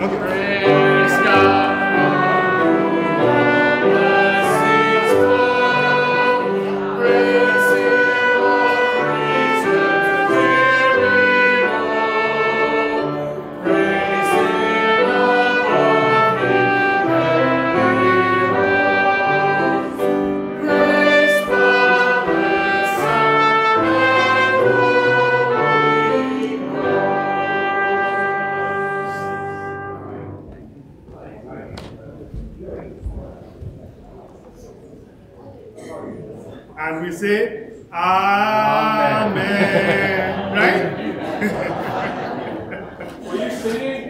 Praise God. And we say, Amen. Right? Were you singing?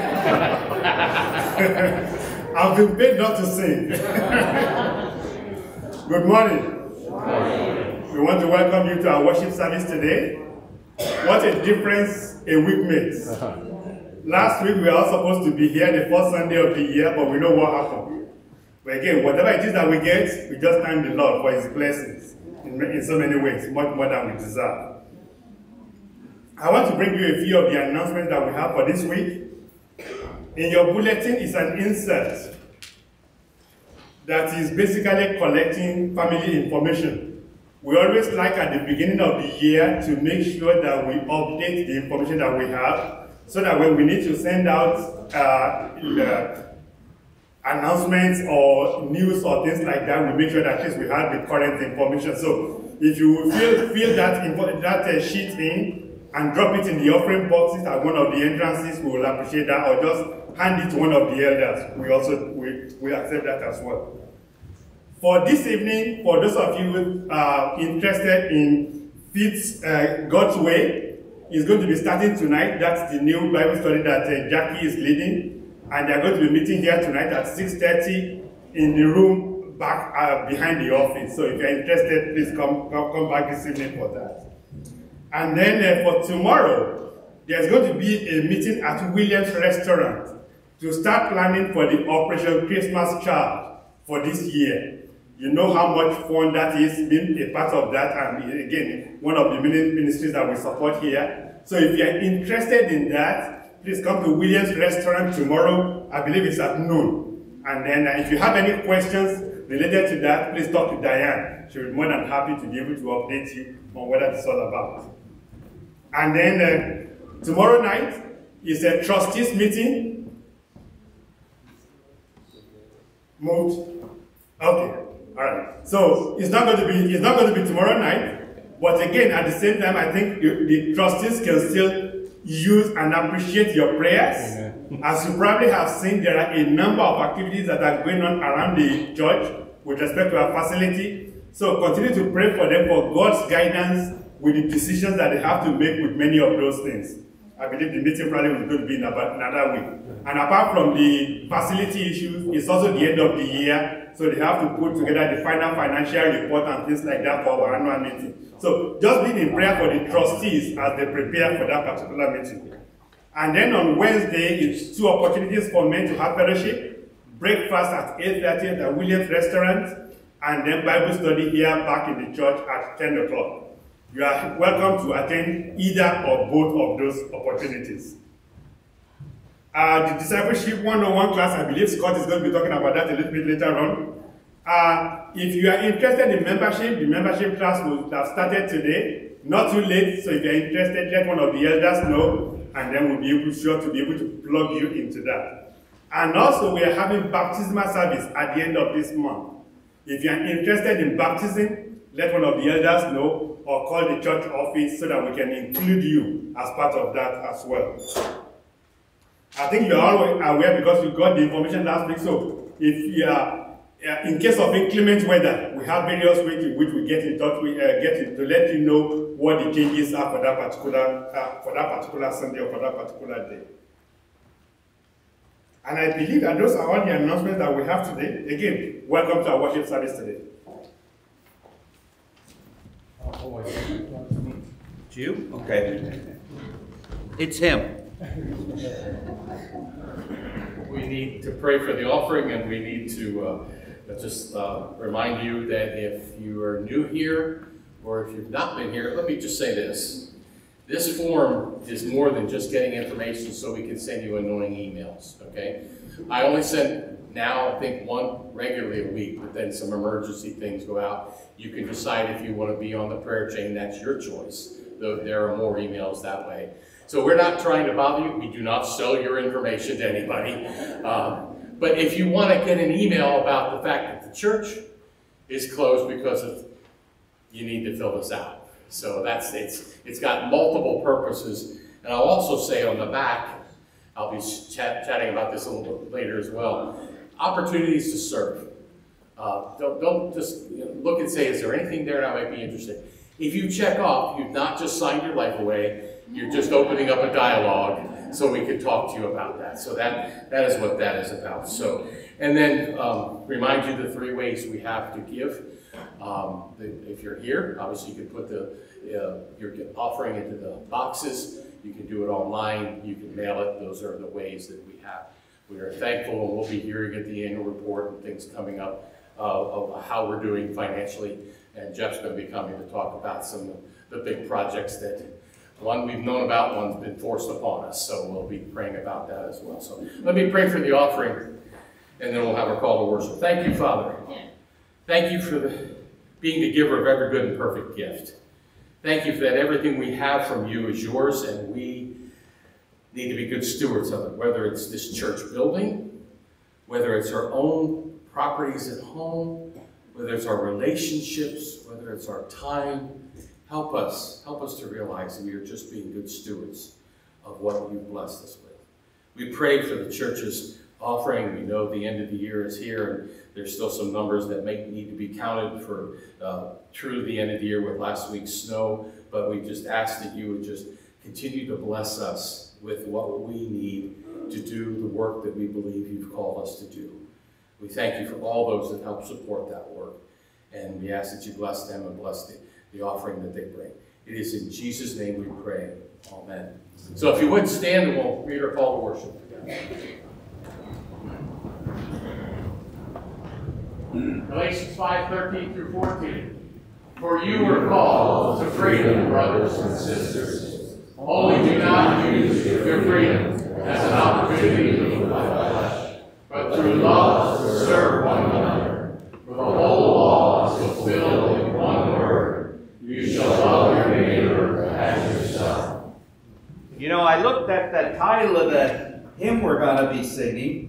I've been paid not to sing. Good morning. We want to welcome you to our worship service today. What a difference a week makes. Last week we were all supposed to be here the first Sunday of the year, but we know what happened. But again, whatever it is that we get, we just thank the Lord for His blessings in so many ways, much more than we deserve. I want to bring you a few of the announcements that we have for this week. In your bulletin is an insert that is basically collecting family information. We always like at the beginning of the year to make sure that we update the information that we have, so that when we need to send out announcements or news or things like that, we make sure that at least we have the current information. So if you fill that sheet in and drop it in the offering boxes at one of the entrances, we will appreciate that, or just hand it to one of the elders. We accept that as well. For this evening, for those of you interested in Fit's God's Way, is going to be starting tonight. That's the new Bible study that Jackie is leading. And they're going to be meeting here tonight at 6:30 in the room back behind the office. So if you're interested, please come back this evening for that. And then for tomorrow, there's going to be a meeting at Williams Restaurant to start planning for the Operation Christmas Child for this year. You know how much fun that is, being a part of that, and again, one of the many ministries that we support here. So if you're interested in that, please come to Williams Restaurant tomorrow. I believe it's at noon. And then if you have any questions related to that, please talk to Diane. She'll be more than happy to be able to update you on what it's all about. And then tomorrow night is a trustees meeting. Moved? Okay. All right. So it's not going to be tomorrow night. But again, at the same time, I think the trustees can still use and appreciate your prayers. Amen. As you probably have seen, there are a number of activities that are going on around the church with respect to our facility. So continue to pray for them for God's guidance with the decisions that they have to make with many of those things. I believe the meeting probably will going to be in about another week. And apart from the facility issues, it's also the end of the year, so they have to put together the final financial report and things like that for our annual meeting. So just be in prayer for the trustees as they prepare for that particular meeting. And then on Wednesday, it's 2 opportunities for men to have fellowship. Breakfast at 8:30 at the Williams Restaurant, and then Bible study here back in the church at 10 o'clock. You are welcome to attend either or both of those opportunities. The Discipleship 101 class, I believe Scott is going to be talking about that a little bit later on. If you are interested in membership, the membership class will have started today. Not too late, so if you're interested, let one of the elders know, and then we'll be able to plug you into that. And also, we are having baptismal service at the end of this month. If you're interested in baptism, let one of the elders know, or call the church office so that we can include you as part of that as well. I think you're all aware because you got the information last week, so if you are in case of inclement weather, we have various ways in which we get in touch with to let you know what the changes are for that particular Sunday or for that particular day. And I believe that those are all the announcements that we have today. Again, welcome to our worship service today. It's you? Okay. It's him. We need to pray for the offering, and we need to just remind you that if you are new here or if you've not been here, let me just say this. This form is more than just getting information so we can send you annoying emails, okay? I only send now, I think, one regularly a week, but then some emergency things go out. You can decide if you want to be on the prayer chain. That's your choice. Though there are more emails that way. So we're not trying to bother you. We do not sell your information to anybody. But if you want to get an email about the fact that the church is closed because of, you need to fill this out. So it's got multiple purposes. And I'll also say on the back, I'll be chatting about this a little bit later as well, opportunities to serve. Don't just look and say, is there anything there that I might be interested? If you check off, you've not just signed your life away, you're just opening up a dialogue so we can talk to you about that. So that is what that is about. So, and then remind you the 3 ways we have to give. If you're here, obviously you can put your offering into the boxes. You can do it online. You can mail it. Those are the ways that we have. We are thankful, and we'll be hearing at the annual report and things coming up of how we're doing financially. And Jeff's going to be coming to talk about some of the big projects that, one we've known about, one's been forced upon us. So we'll be praying about that as well. So let me pray for the offering, and then we'll have our call to worship. Thank you, Father. Thank you for being the giver of every good and perfect gift. Thank you for that everything we have from you is yours, and we need to be good stewards of it, whether it's this church building, whether it's our own properties at home, whether it's our relationships, whether it's our time. Help us to realize that we are just being good stewards of what you've blessed us with. We pray for the church's offering. We know the end of the year is here, and there's still some numbers that may need to be counted for through the end of the year with last week's snow, but we just ask that you would just continue to bless us with what we need to do the work that we believe you've called us to do. We thank you for all those that help support that work, and we ask that you bless them and bless the offering that they bring. It is in Jesus' name we pray. Amen. So if you would stand, and we'll read our call to worship together. Galatians 5:13 through 14. For you were called to freedom, brothers and sisters. Only do not use your freedom as an opportunity to live by flesh, but through love serve one another. For the whole law is fulfilled in one word: you shall love your neighbor as yourself. You know, I looked at the title of the hymn we're going to be singing,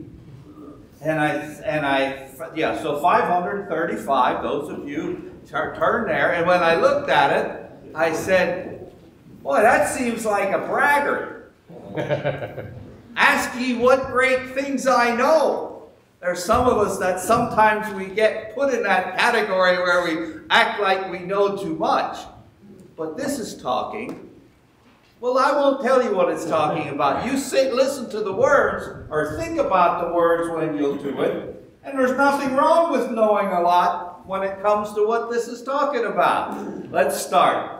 so 535, those of you turn there, and when I looked at it, I said, boy, that seems like a braggart. Ask ye what great things I know. There's some of us that sometimes we get put in that category where we act like we know too much. But this is talking. Well, I won't tell you what it's talking about. You listen to the words, or think about the words when you'll do it. And there's nothing wrong with knowing a lot when it comes to what this is talking about. Let's start.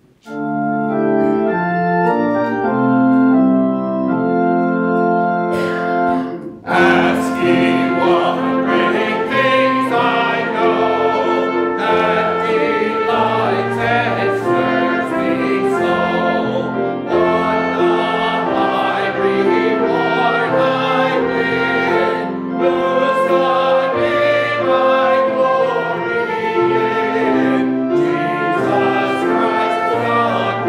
Ask ye what great things I know, that delights and stirs me so. What a high reward I win, whose the name I glory in. Jesus Christ, the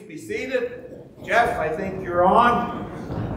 be seated. Jeff, I think you're on.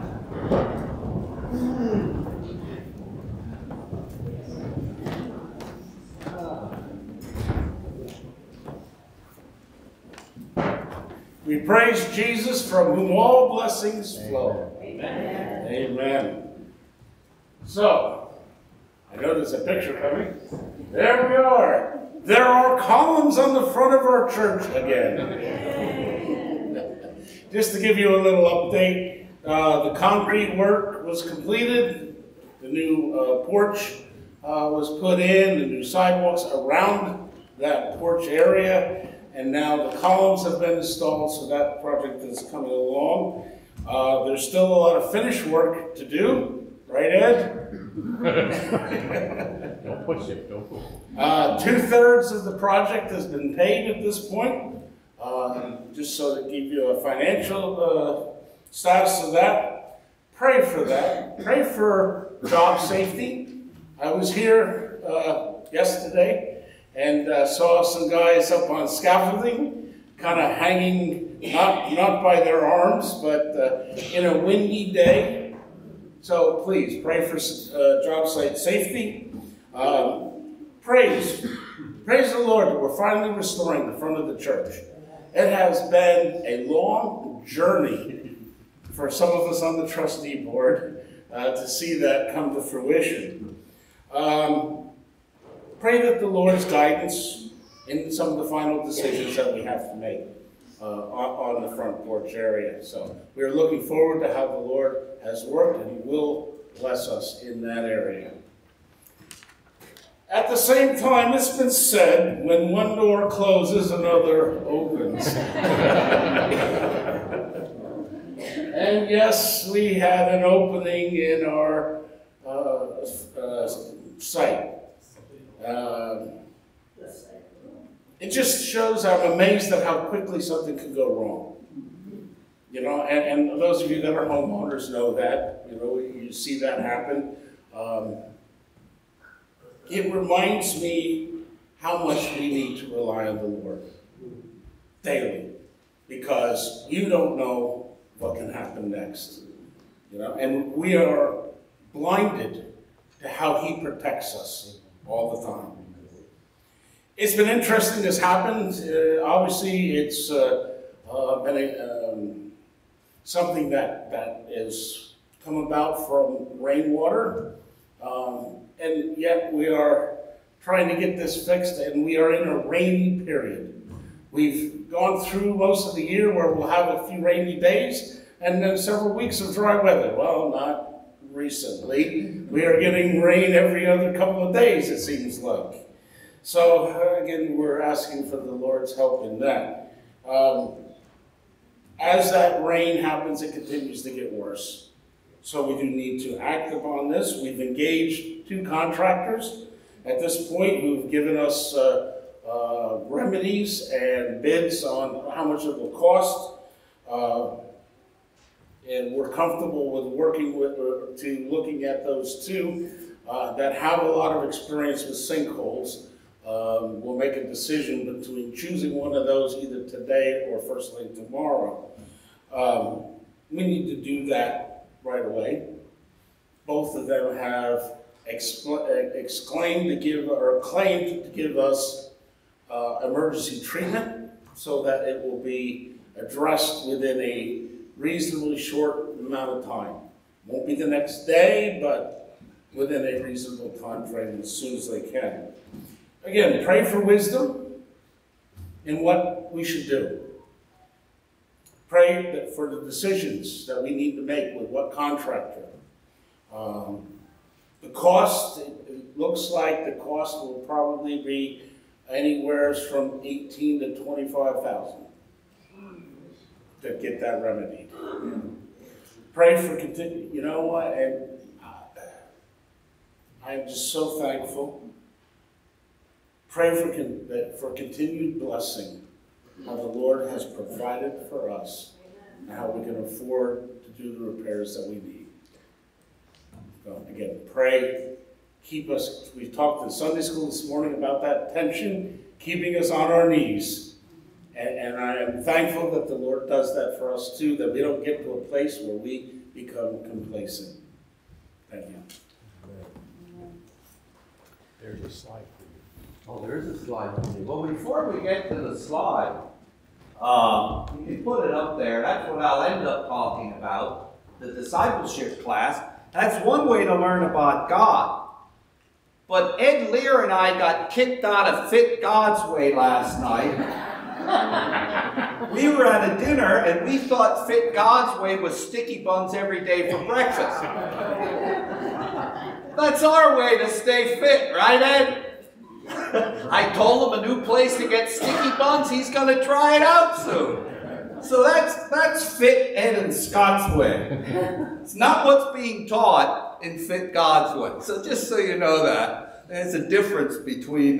We praise Jesus, from whom all blessings flow. Amen. Amen. So, I know there's a picture coming. There we are. There are columns on the front of our church again. Just to give you a little update, the concrete work was completed. The new porch was put in, the new sidewalks around that porch area. And now the columns have been installed, so that project is coming along. There's still a lot of finish work to do, right, Ed? Don't push it, don't push it. 2/3 of the project has been paid at this point. Just so to give you a financial status of that, pray for that. Pray for job safety. I was here yesterday and saw some guys up on scaffolding, kind of hanging, not by their arms, but in a windy day. So please, pray for job site safety. Praise the Lord that we're finally restoring the front of the church. It has been a long journey for some of us on the trustee board to see that come to fruition. Pray that the Lord's guidance in some of the final decisions that we have to make on the front porch area. So we're looking forward to how the Lord has worked, and He will bless us in that area. At the same time, it's been said, when one door closes, another opens. And yes, we had an opening in our site. It just shows I'm amazed at how quickly something can go wrong. You know, and those of you that are homeowners know that. You know, you see that happen. It reminds me how much we need to rely on the Lord daily, because you don't know what can happen next. You know, and we are blinded to how He protects us all the time. It's been interesting. This happened. Obviously, it's been something that is come about from rainwater. And yet we are trying to get this fixed, and we are in a rainy period. We've gone through most of the year where we'll have a few rainy days and then several weeks of dry weather. Well, not recently. We are getting rain every other couple of days, it seems like. So again, we're asking for the Lord's help in that. As that rain happens, it continues to get worse. So we do need to act upon this. We've engaged 2 contractors at this point who've given us remedies and bids on how much it will cost. And we're comfortable with working with looking at those 2 that have a lot of experience with sinkholes. We'll make a decision between choosing one of those either today or first thing tomorrow. We need to do that right away. Both of them have claimed to give us emergency treatment so that it will be addressed within a reasonably short amount of time. Won't be the next day, but within a reasonable time frame as soon as they can. Again, pray for wisdom in what we should do. Pray that for the decisions that we need to make with what contractor. The cost, it looks like the cost will probably be anywhere from $18,000 to $25,000 to get that remedied. Pray for continue. You know what? And I'm just so thankful. Pray for continued blessing. How the Lord has provided for us and how we can afford to do the repairs that we need. So again, pray, keep us. We talked in Sunday school this morning about that tension, keeping us on our knees And I am thankful that the Lord does that for us too, that we don't get to a place where we become complacent. Thank you. There's a slide for you. Oh, there is a slide for me. Well, before we get to the slide, you can put it up there. That's what I'll end up talking about, the discipleship class. That's one way to learn about God. But Ed Lear and I got kicked out of Fit God's Way last night. We were at a dinner and we thought Fit God's Way was sticky buns every day for breakfast. That's our way to stay fit, right, Ed? I told him a new place to get sticky buns. He's going to try it out soon. So that's Fit Ed and Scott's way. It's not what's being taught in Fit God's Way. So just so you know that, there's a difference between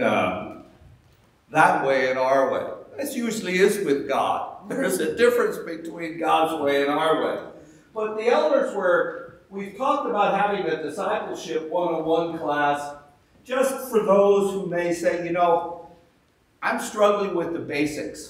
that way and our way. This usually is with God. There's a difference between God's way and our way. But the elders we've talked about having a discipleship one-on-one class just for those who may say, you know, I'm struggling with the basics.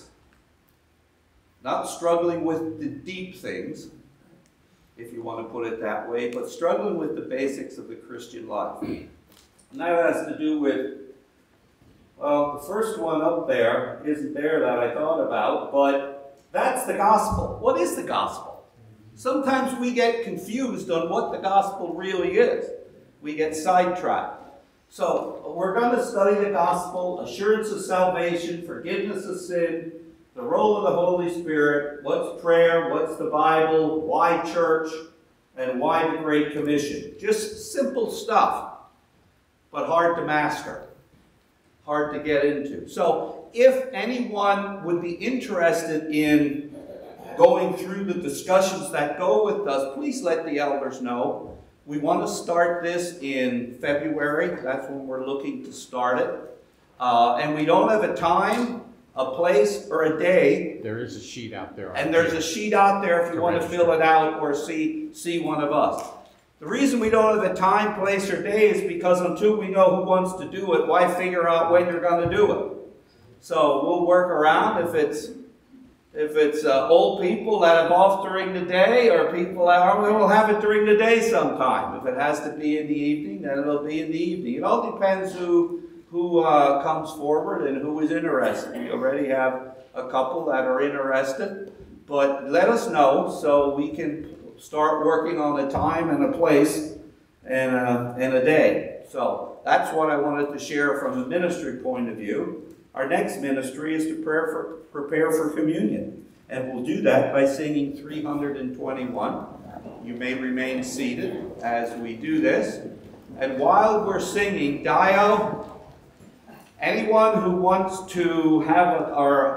Not struggling with the deep things, if you want to put it that way, but struggling with the basics of the Christian life. And that has to do with, well, the first one up there isn't there that I thought about, but that's the gospel. What is the gospel? Sometimes we get confused on what the gospel really is. We get sidetracked. So we're going to study the gospel, assurance of salvation, forgiveness of sin, the role of the Holy Spirit, what's prayer, what's the Bible, why church, and why the Great Commission. Just simple stuff, but hard to master, hard to get into. So if anyone would be interested in going through the discussions that go with us, please let the elders know. We want to start this in February. That's when we're looking to start it. And we don't have a time, a place, or a day. There is a sheet out there. And there's a sheet out there if you want to fill it out or see one of us. The reason we don't have a time, place, or day is because until we know who wants to do it, why figure out when you're going to do it? So we'll work around if it's old people that have off during the day, or people that will have it during the day sometime. If it has to be in the evening, then it'll be in the evening. It all depends who comes forward and who is interested. We already have a couple that are interested, but let us know so we can start working on a time and a place and a day. So that's what I wanted to share from a ministry point of view. Our next ministry is to prepare for communion. And we'll do that by singing 321. You may remain seated as we do this. And while we're singing, Dio, anyone who wants to have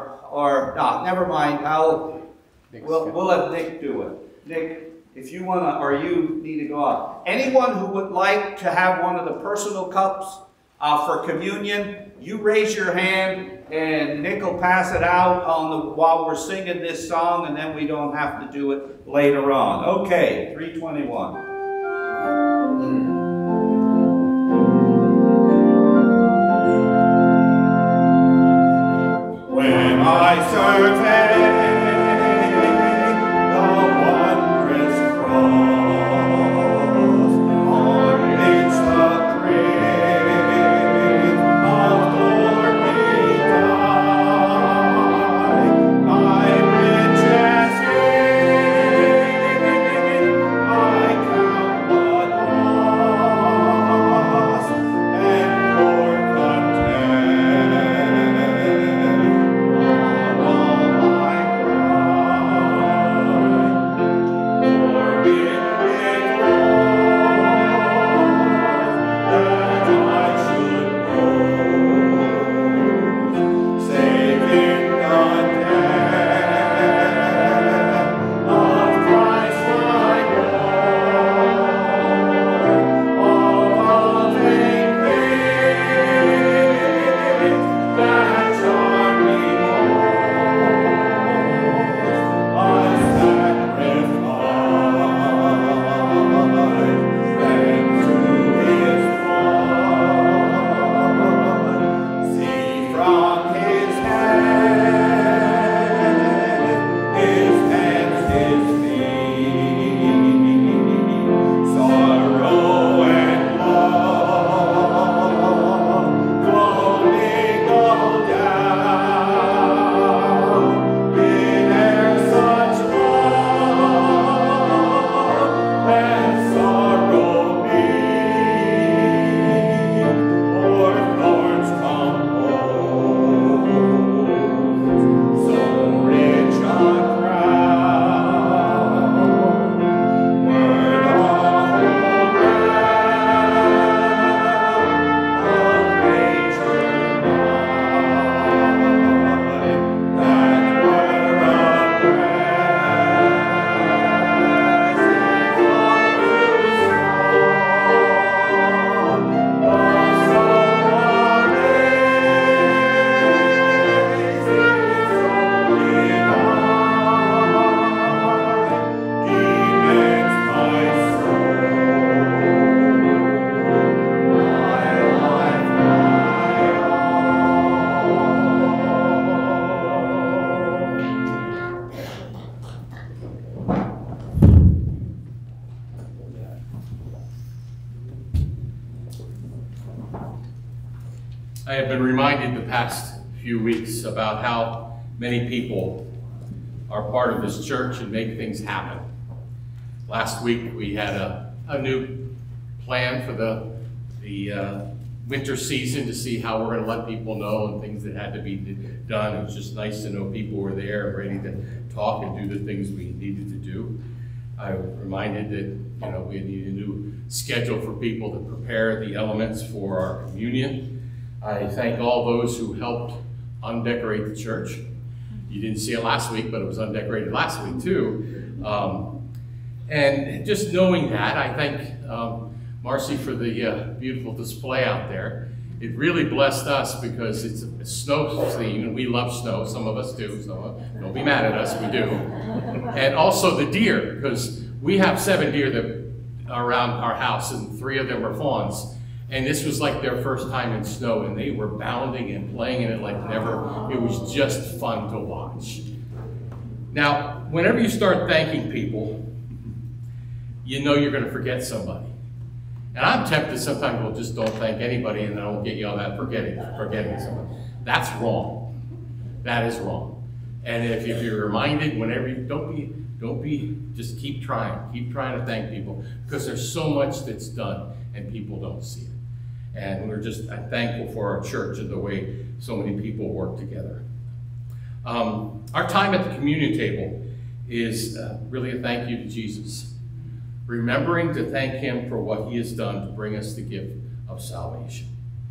never mind, we'll let Nick do it. Nick, if you want to, or you need to go out. Anyone who would like to have one of the personal cups for communion, you raise your hand and Nick will pass it out while we're singing this song, and then we don't have to do it later on. Okay, 321. When I survey my I have been reminded the past few weeks about how many people are part of this church and make things happen. Last week we had a new plan for the winter season to see how we're going to let people know and things that had to be done. It was just nice to know people were there and ready to talk and do the things we needed to do. I was reminded that we need a new schedule for people to prepare the elements for our communion. I thank all those who helped undecorate the church. You didn't see it last week, but it was undecorated last week too. And just knowing that, I thank Marcy for the beautiful display out there. It really blessed us because it's a snow season. We love snow. Some of us do. So don't be mad at us. We do. And also the deer, because we have 7 deer that are around our house, and 3 of them are fawns. And this was like their first time in snow, and they were bounding and playing in it like never. It was just fun to watch. Now, whenever you start thanking people, you know you're going to forget somebody. And I'm tempted sometimes, well, just don't thank anybody, and I won't get you on that forgetting someone. That's wrong. That is wrong. And if you're reminded, whenever you don't be, just keep trying to thank people, because there's so much that's done and people don't see it. And I'm thankful for our church and the way so many people work together. Our time at the communion table is really a thank you to Jesus. Remembering to thank him for what he has done to bring us the gift of salvation.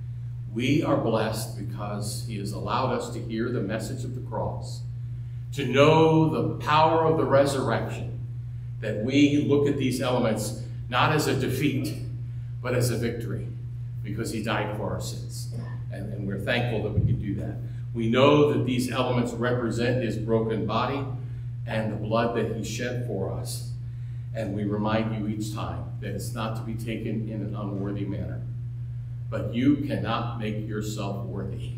We are blessed because he has allowed us to hear the message of the cross, to know the power of the resurrection, that we look at these elements not as a defeat, but as a victory, because he died for our sins. And we're thankful that we can do that. We know that these elements represent his broken body and the blood that he shed for us. And we remind you each time that it's not to be taken in an unworthy manner. But you cannot make yourself worthy.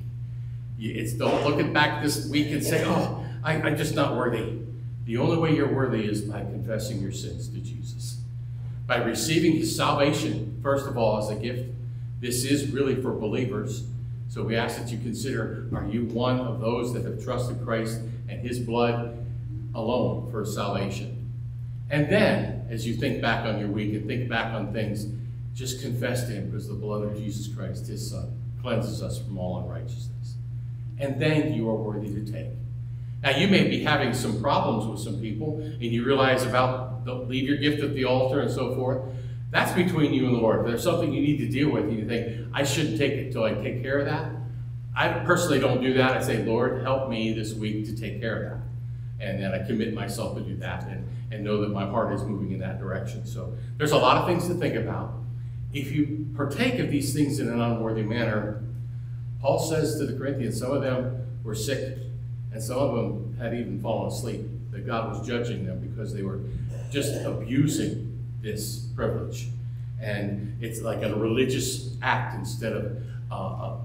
Don't look back this week and say, oh, I'm just not worthy. The only way you're worthy is by confessing your sins to Jesus. By receiving his salvation, first of all, as a gift. This is really for believers. So we ask that you consider, are you one of those that have trusted Christ and his blood alone for salvation? And then, as you think back on your week and think back on things, just confess to him, because the blood of Jesus Christ, his son, cleanses us from all unrighteousness. And then you are worthy to take. Now, you may be having some problems with some people, and you realize leave your gift at the altar and so forth. That's between you and the Lord. If there's something you need to deal with, and you think, I shouldn't take it until I take care of that. I personally don't do that. I say, Lord, help me this week to take care of that. And then I commit myself to do that and know that my heart is moving in that direction. So there's a lot of things to think about. If you partake of these things in an unworthy manner, Paul says to the Corinthians, some of them were sick, and some of them had even fallen asleep, that God was judging them because they were just abusing this privilege. And it's like a religious act instead of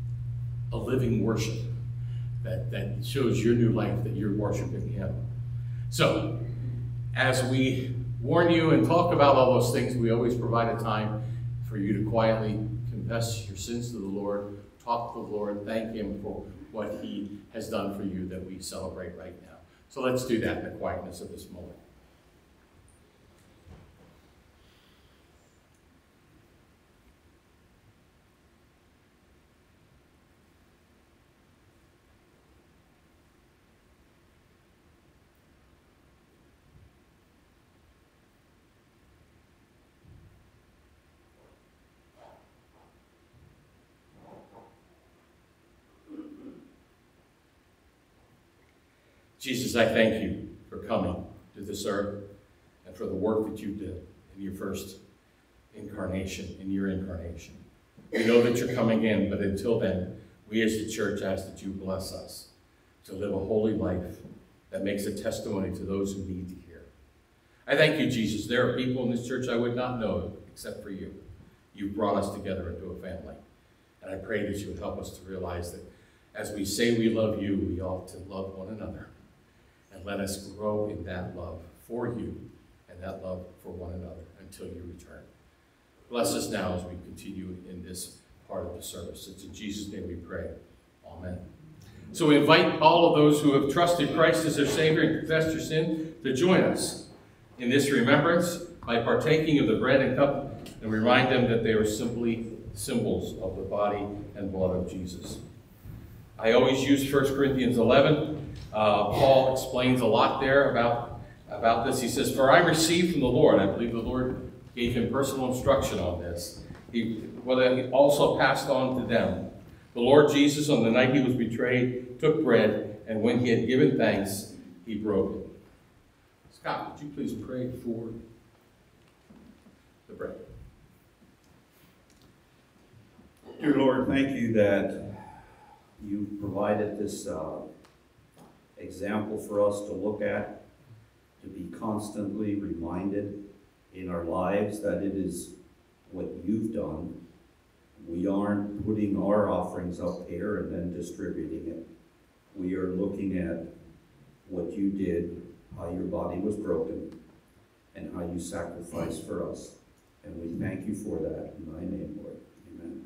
a living worship that shows your new life, that you're worshiping him. So, as we warn you and talk about all those things, we always provide a time for you to quietly confess your sins to the Lord, talk to the Lord, thank him for what he has done for you that we celebrate right now. So let's do that in the quietness of this moment. Jesus, I thank you for coming to this earth and for the work that you did in your first incarnation, in your incarnation. We know that you're coming in, but until then, we as the church ask that you bless us to live a holy life that makes a testimony to those who need to hear. I thank you, Jesus. There are people in this church I would not know except for you. You've brought us together into a family. And I pray that you would help us to realize that as we say we love you, we ought to love one another. And let us grow in that love for you and that love for one another until you return. Bless us now as we continue in this part of the service. It's in Jesus' name we pray. Amen. So we invite all of those who have trusted Christ as their Savior and confessed their sin to join us in this remembrance by partaking of the bread and cup, and remind them that they are simply symbols of the body and blood of Jesus. I always use 1 Corinthians 11. Paul explains a lot there about this. He says, "For I received from the Lord," I believe the Lord gave him personal instruction on this, he also passed on to them. "The Lord Jesus, on the night he was betrayed, took bread, and when he had given thanks, he broke it." Scott, would you please pray for the bread? Dear Lord, thank you that you provided this example for us to look at, to be constantly reminded in our lives that it is what you've done. We aren't putting our offerings up here and then distributing it. We are looking at what you did, how your body was broken, and how you sacrificed for us. And we thank you for that in thy name, Lord. Amen.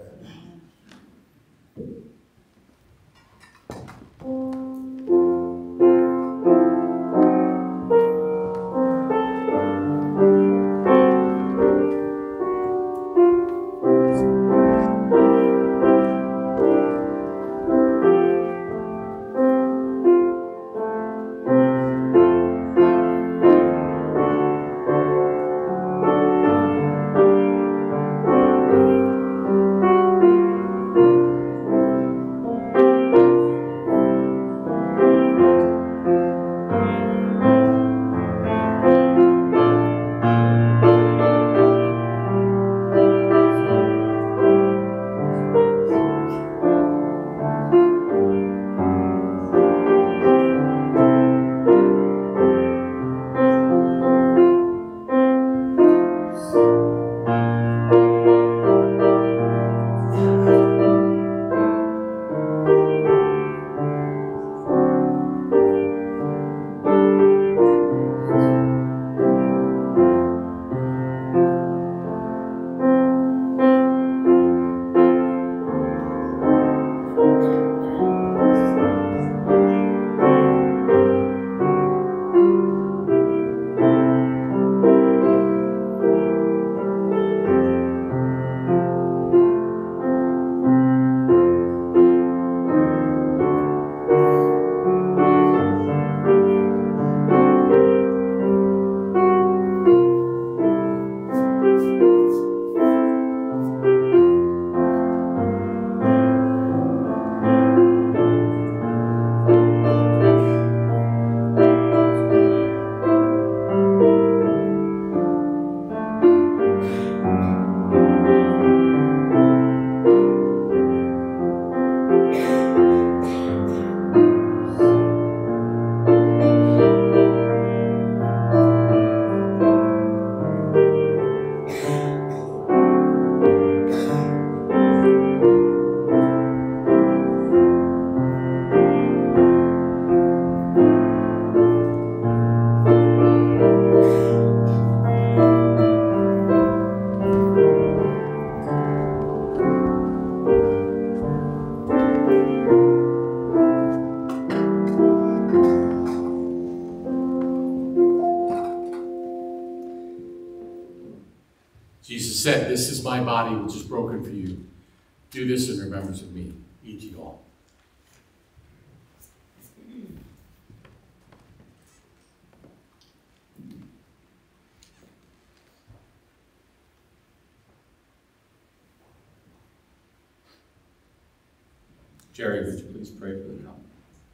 Jesus said, "This is my body which is broken for you. Do this in remembrance of me." Eat ye all. Jerry, would you please pray for the cup?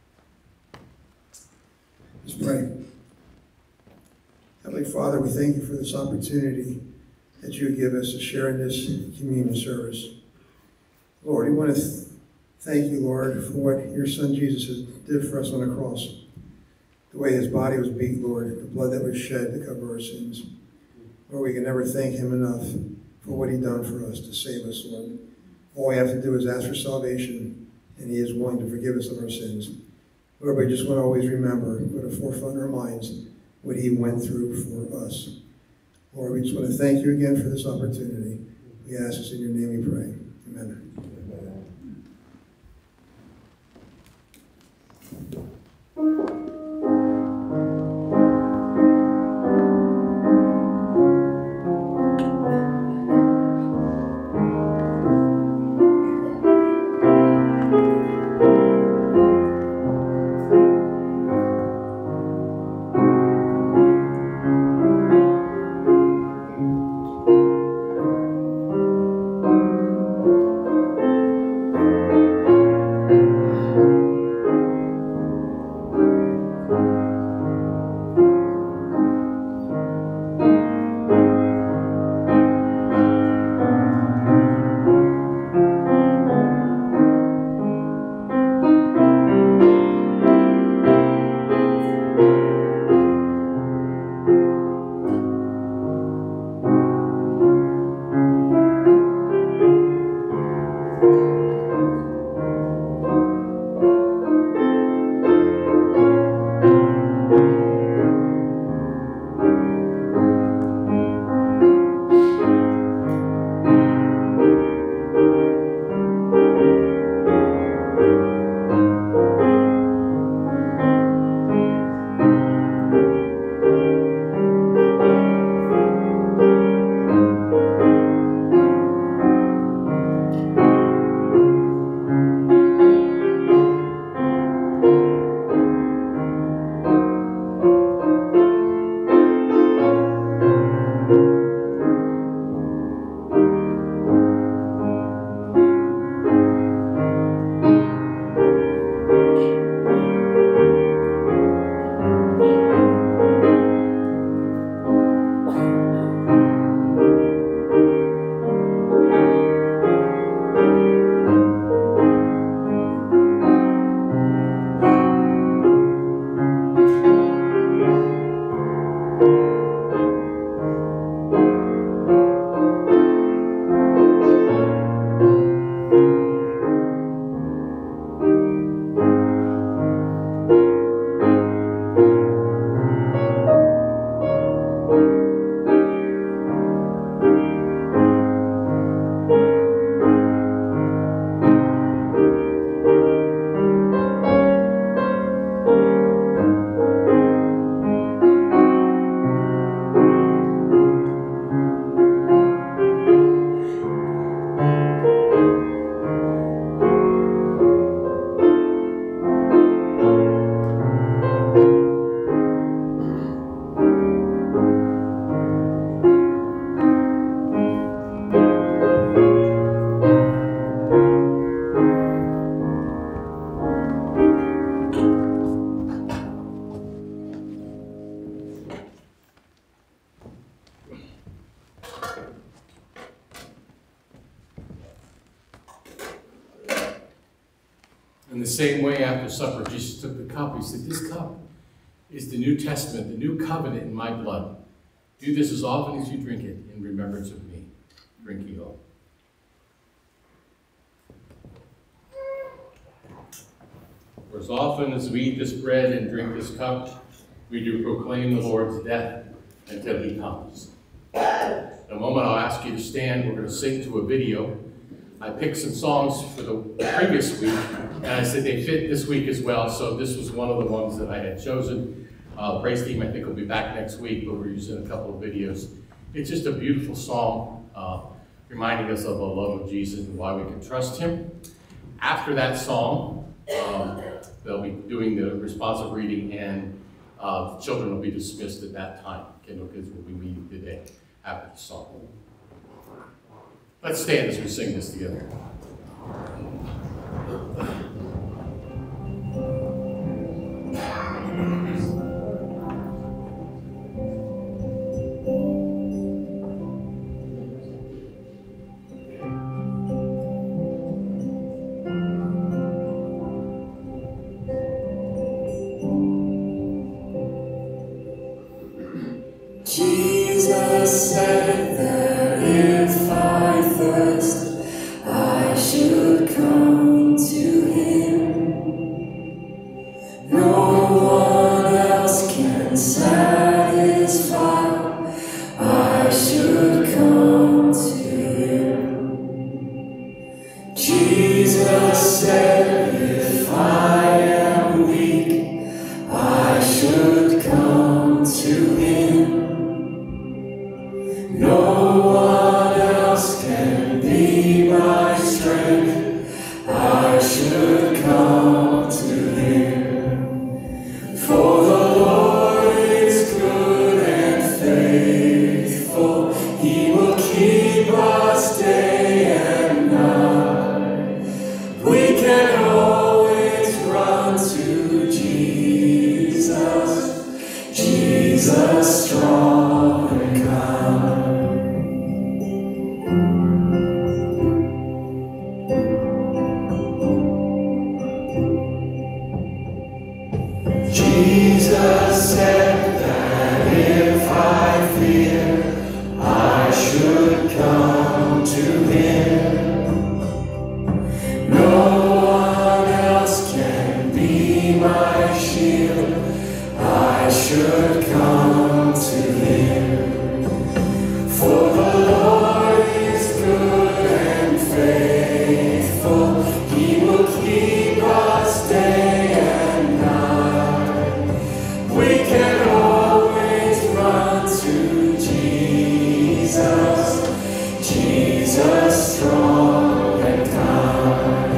Let's pray. Heavenly Father, we thank you for this opportunity that you give us to share in this communion service. Lord, we want to thank you, Lord, for what your Son Jesus did for us on the cross. The way his body was beat, Lord, the blood that was shed to cover our sins. Lord, we can never thank him enough for what he done for us to save us, Lord. All we have to do is ask for salvation, and he is willing to forgive us of our sins. Lord, we just want to always remember, put a forefront in our minds, what he went through for us. Lord, we just want to thank you again for this opportunity. We ask this in your name we pray. Amen. Amen. In the same way, after supper, Jesus took the cup. He said, "This cup is the New Testament, the new covenant in my blood. Do this as often as you drink it in remembrance of me." Drink ye all. For as often as we eat this bread and drink this cup, we do proclaim the Lord's death until he comes. In a moment, I'll ask you to stand. We're going to sing to a video. I picked some songs for the previous week, and I said they fit this week as well, so this was one of the ones that I had chosen. Praise team, I think, will be back next week, but we're using a couple of videos. It's just a beautiful song, reminding us of the love of Jesus and why we can trust him. After that song, they'll be doing the responsive reading, and the children will be dismissed at that time. Kendall kids will be meeting today after the song. Let's stand as we sing this together. Jesus said that if I thirst, I should come to him. No one else can satisfy. I should come to him. Jesus strong and kind. Jesus said that if I fear, I should come to Him. No one else can be my shield. I should come to Him. For the Lord is good and faithful. He will keep us day and night. We can always run to Jesus, Jesus strong and kind.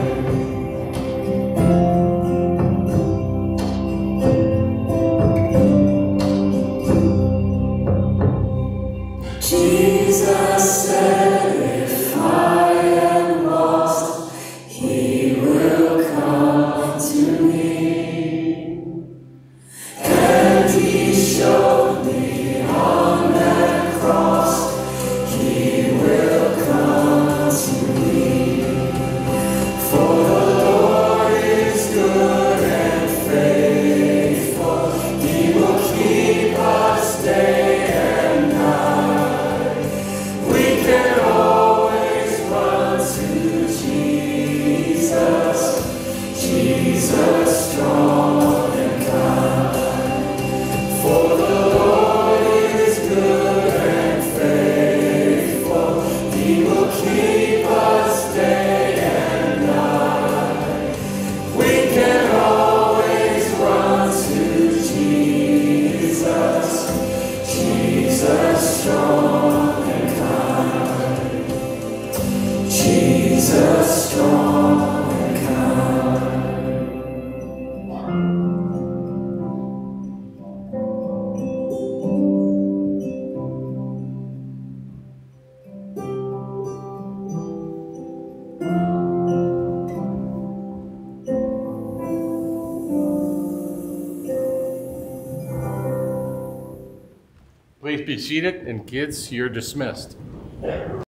Jesus said, if I am lost, He will come to me. And He showed me on that cross, He will come to me. For the Lord is good and faithful. He will keep us day and night. We can always run to Jesus, Jesus strong and kind. For the Lord is good and faithful. He will keep us day and night. We can always run to Jesus, Jesus strong and kind. Jesus strong and kind. Please be seated, and kids, you're dismissed.